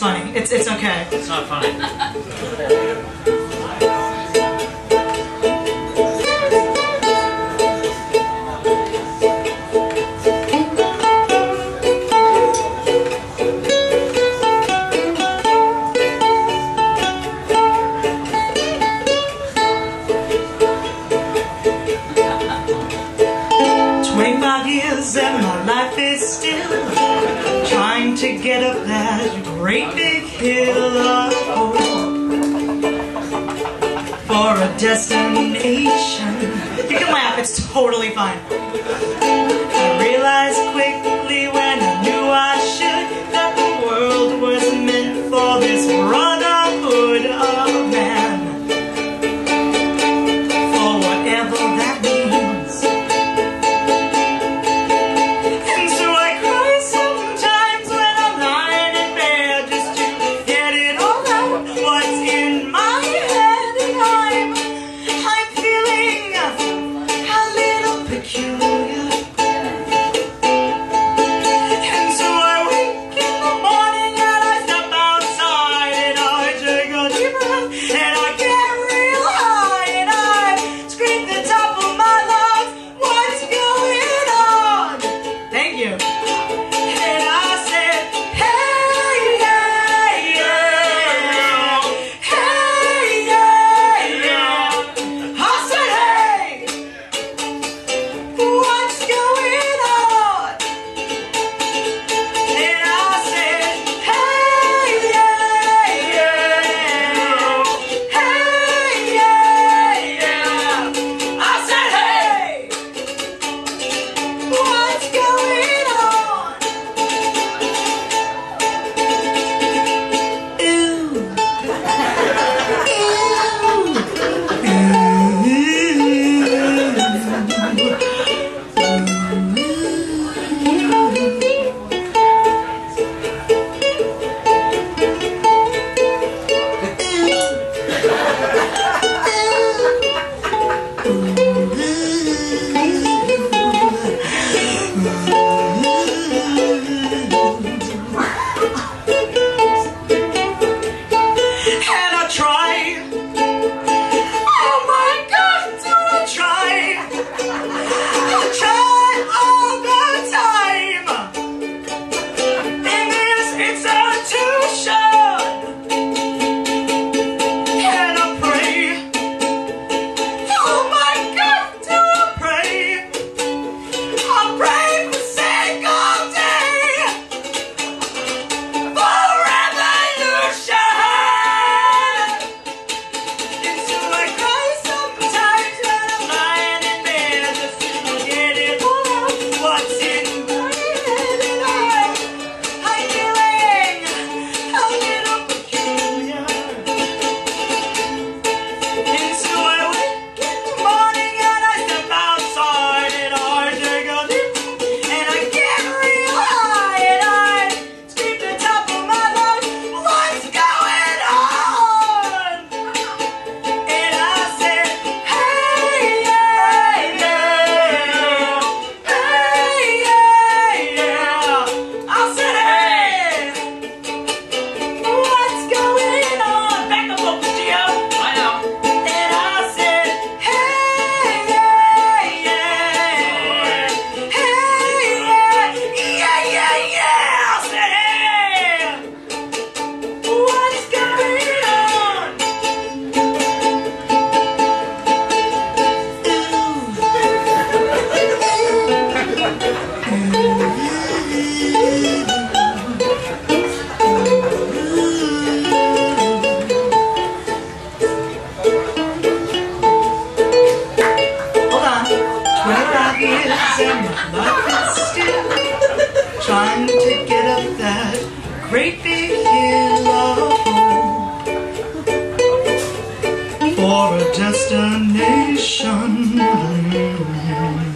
funny. It's okay. It's not funny. 25 years and my life is still trying to get up that great big hill of hope for a destination. You can laugh, it's totally fine. I realized quickly when I knew I should that the world was meant for this brotherhood of man. For whatever that means. trying to get up that great big hill of hope for a destination.